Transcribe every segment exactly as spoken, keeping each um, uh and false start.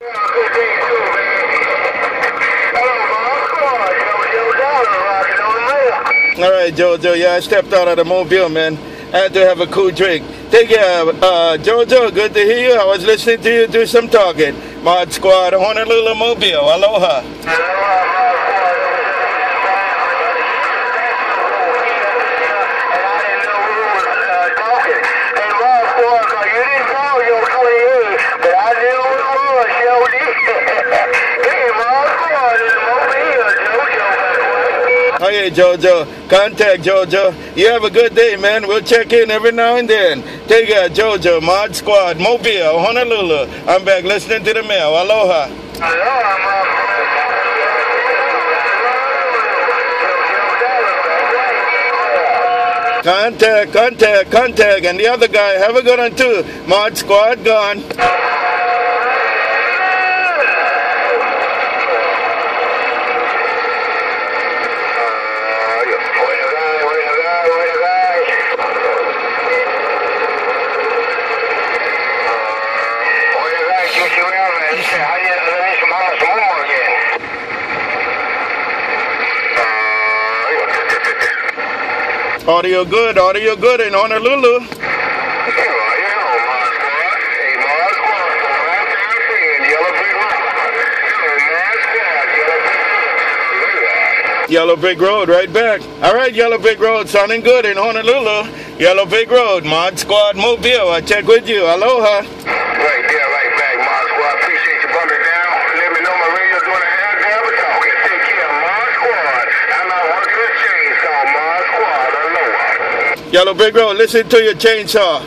All right, Jojo. Yeah, I stepped out of the mobile, man. I had to have a cool drink. Take care, uh, Jojo. Good to hear you. I was listening to you do some talking. Mod Squad, Honolulu Mobile. Aloha. Hey, Jojo. Contact Jojo. You have a good day, man. We'll check in every now and then. Take care, Jojo. Mod Squad, Mobile, Honolulu. I'm back listening to the mail. Aloha. Contact, contact, contact. And the other guy, have a good one too. Mod Squad gone. Audio good, audio good in Honolulu. Yellow Brick Road, right back. All right, Yellow Brick Road, sounding good in Honolulu. Yellow Brick Road, Mod Squad Mobile. I check with you. Aloha. Right there, right back, Mod Squad. Appreciate you bumping down. Let me know my radio's doing a hell job of talking. Take care, Mod Squad. I'm not working this chainsaw, Mod Squad. Aloha. Yellow Brick Road, listen to your chainsaw.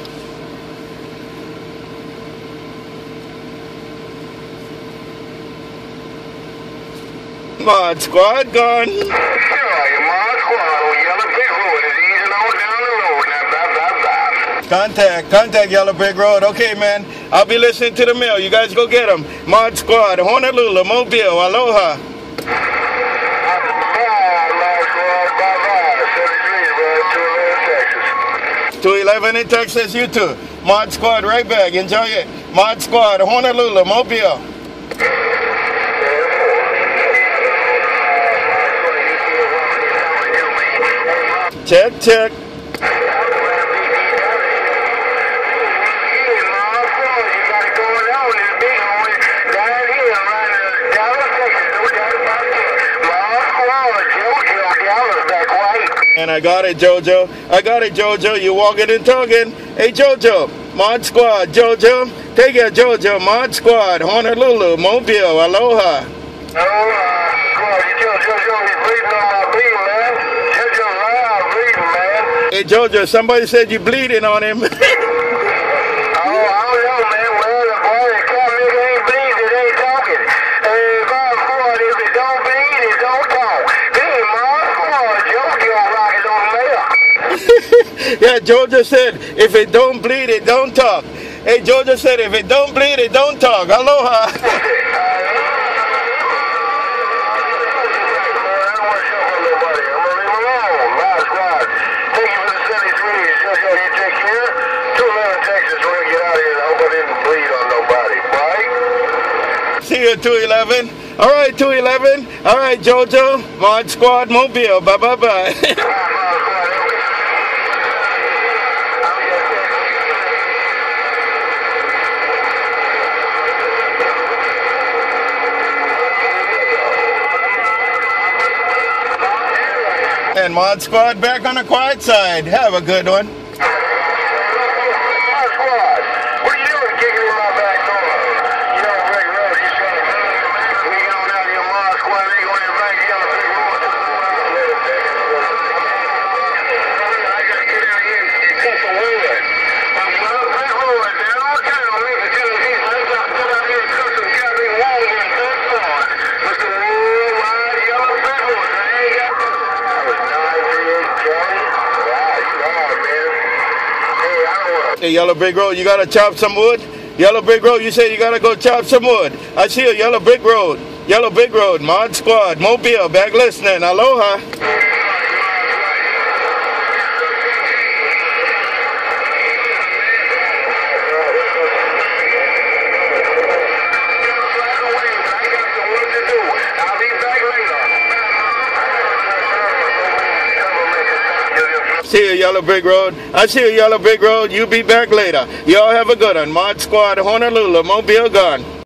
Mod Squad gone. Sure, your Mod Squad on Yellow Brick Road is easing on down the road. Now, blah, blah, blah. Contact, contact Yellow Brick Road. Okay, man. I'll be listening to the mail. You guys go get them. Mod Squad, Honolulu, Mobile. Aloha. two eleven in Texas, you too. Mod Squad right back. Enjoy it. Mod Squad, Honolulu, Mobile. Check, check. And I got it, Jojo. I got it, Jojo. You walking and talking. Hey, Jojo. Mod Squad, Jojo. Take it, Jojo. Mod Squad, Honolulu, Mobile. Aloha. Aloha. Hey, Jojo, somebody said you bleeding on him. Oh, I don't know, man. Well, the boy that come nigga ain't bleed, it ain't talking. Hey, Mod Squad, if it don't bleed, it don't talk. Hey, Mod Squad, Jojo rocking on the mail. Yeah, Jojo said, if it don't bleed, it don't talk. Hey, Jojo said, if it don't bleed, it don't talk. Aloha. See you, two eleven. All right, two eleven. All right, Jojo. Mod Squad Mobile. Bye-bye-bye. And Mod Squad back on the quiet side. Have a good one. Hey, Yellow Brick Road, you gotta chop some wood? Yellow Brick Road, you said you gotta go chop some wood. I see you, Yellow Brick Road. Yellow Brick Road, Mod Squad, Mobile, back listening. Aloha. See you, Yellow Brick Road. I see you, Yellow Brick Road. You be back later. Y'all have a good one. Mod Squad, Honolulu, Mobile gone.